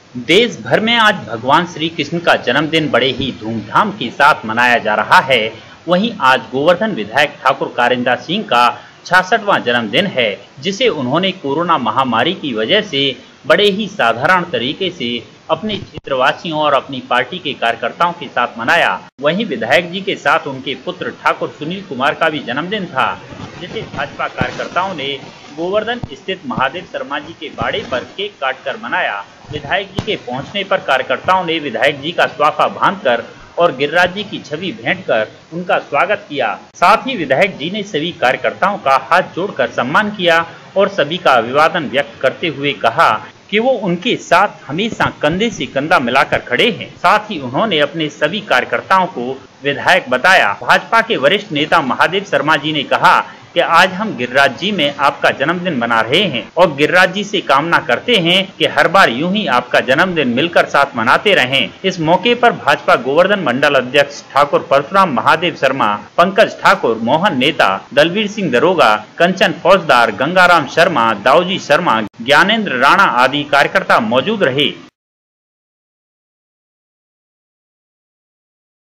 देश भर में आज भगवान श्री कृष्ण का जन्मदिन बड़े ही धूमधाम के साथ मनाया जा रहा है। वहीं आज गोवर्धन विधायक ठाकुर कारिंदा सिंह का 66वां जन्मदिन है, जिसे उन्होंने कोरोना महामारी की वजह से बड़े ही साधारण तरीके से अपने क्षेत्रवासियों और अपनी पार्टी के कार्यकर्ताओं के साथ मनाया। वहीं विधायक जी के साथ उनके पुत्र ठाकुर सुनील कुमार का भी जन्मदिन था, जिसे भाजपा कार्यकर्ताओं ने गोवर्धन स्थित महादेव शर्मा जी के बाड़े पर केक काटकर मनाया। विधायक जी के पहुंचने पर कार्यकर्ताओं ने विधायक जी का स्वाफा बांधकर और गिरिराज जी की छवि भेंट कर उनका स्वागत किया। साथ ही विधायक जी ने सभी कार्यकर्ताओं का हाथ जोड़कर सम्मान किया और सभी का अभिवादन व्यक्त करते हुए कहा कि वो उनके साथ हमेशा कंधे से कंधा मिलाकर खड़े हैं। साथ ही उन्होंने अपने सभी कार्यकर्ताओं को विधायक बताया। भाजपा के वरिष्ठ नेता महादेव शर्मा जी ने कहा कि आज हम गिरिराज जी में आपका जन्मदिन मना रहे हैं और गिरिराज जी से कामना करते हैं कि हर बार यूं ही आपका जन्मदिन मिलकर साथ मनाते रहें। इस मौके पर भाजपा गोवर्धन मंडल अध्यक्ष ठाकुर परशुराम महादेव शर्मा, पंकज ठाकुर, मोहन नेता, दलवीर सिंह दरोगा, कंचन फौजदार, गंगाराम शर्मा, दाऊजी शर्मा, ज्ञानेंद्र राणा आदि कार्यकर्ता मौजूद रहे।